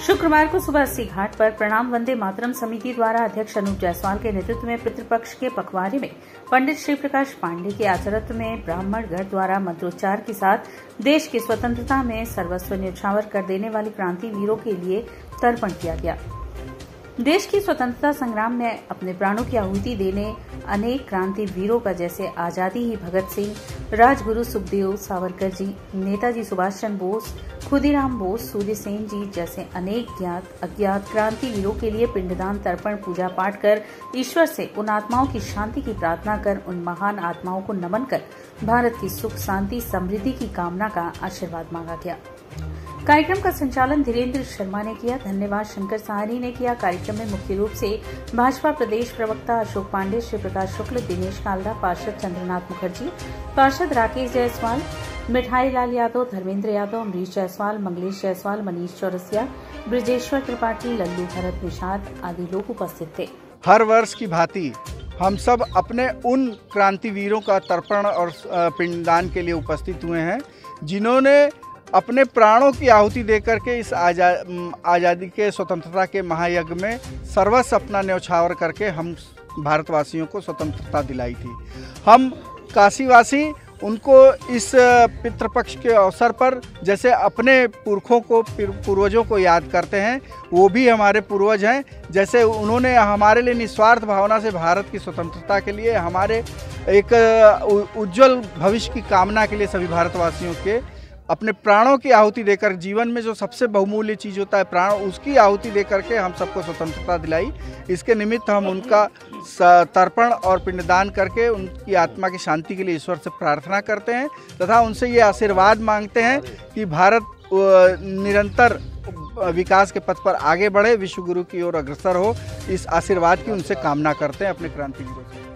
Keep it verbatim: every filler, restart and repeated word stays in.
शुक्रवार को सुबह अस्सी घाट पर प्रणाम वंदे मातरम समिति द्वारा अध्यक्ष अनूप जायसवाल के नेतृत्व में पितृपक्ष के पखवाड़े में पंडित श्री प्रकाश पांडे के आचरत्व में ब्राह्मण गढ़ द्वारा मंत्रोच्चार के साथ देश की स्वतंत्रता में सर्वस्व न्यौछावर कर देने वाली क्रांति वीरों के लिए तर्पण किया गया। देश की स्वतंत्रता संग्राम में अपने प्राणों की आहुति देने अनेक क्रांति वीरों का जैसे आजादी ही भगत सिंह, राजगुरु सुखदेव सावरकर जी, नेताजी सुभाष चंद्र बोस, खुदीराम बोस, सूर्य सेन जी जैसे अनेक ज्ञात अज्ञात क्रांति वीरों के लिए पिंडदान, तर्पण, पूजा पाठ कर ईश्वर से उन आत्माओं की शांति की प्रार्थना कर उन महान आत्माओं को नमन कर भारत की सुख, शांति, समृद्धि की कामना का आशीर्वाद मांगा गया। कार्यक्रम का संचालन धीरेन्द्र शर्मा ने किया। धन्यवाद शंकर सहानी ने किया। कार्यक्रम में मुख्य रूप से भाजपा प्रदेश प्रवक्ता अशोक पांडे, श्री प्रकाश शुक्ल, दिनेश काल्डा, पार्षद चंद्रनाथ मुखर्जी, पार्षद राकेश जायसवाल, मिठाई लाल यादव, धर्मेंद्र यादव, अमरीश जायसवाल, मंगलेश जायसवाल, मनीष चौरसिया, ब्रजेश्वर त्रिपाठी, लल्लू भरत निषाद आदि लोग उपस्थित थे। हर वर्ष की भांति हम सब अपने उन क्रांतिवीरों का तर्पण और पिंडदान के लिए उपस्थित हुए हैं जिन्होंने अपने प्राणों की आहुति देकर के इस आजा आज़ादी के स्वतंत्रता के महायज्ञ में सर्वस्व अपना न्यौछावर करके हम भारतवासियों को स्वतंत्रता दिलाई थी। हम काशीवासी उनको इस पितृपक्ष के अवसर पर जैसे अपने पुरखों को पूर्वजों को याद करते हैं, वो भी हमारे पूर्वज हैं। जैसे उन्होंने हमारे लिए निस्वार्थ भावना से भारत की स्वतंत्रता के लिए, हमारे एक उज्जवल भविष्य की कामना के लिए सभी भारतवासियों के अपने प्राणों की आहुति देकर, जीवन में जो सबसे बहुमूल्य चीज़ होता है प्राण, उसकी आहुति देकर के हम सबको स्वतंत्रता दिलाई। इसके निमित्त हम उनका तर्पण और पिंडदान करके उनकी आत्मा की शांति के लिए ईश्वर से प्रार्थना करते हैं तथा उनसे ये आशीर्वाद मांगते हैं कि भारत निरंतर विकास के पथ पर आगे बढ़े, विश्व गुरु की ओर अग्रसर हो। इस आशीर्वाद की उनसे कामना करते हैं अपने क्रांतिवीरों से।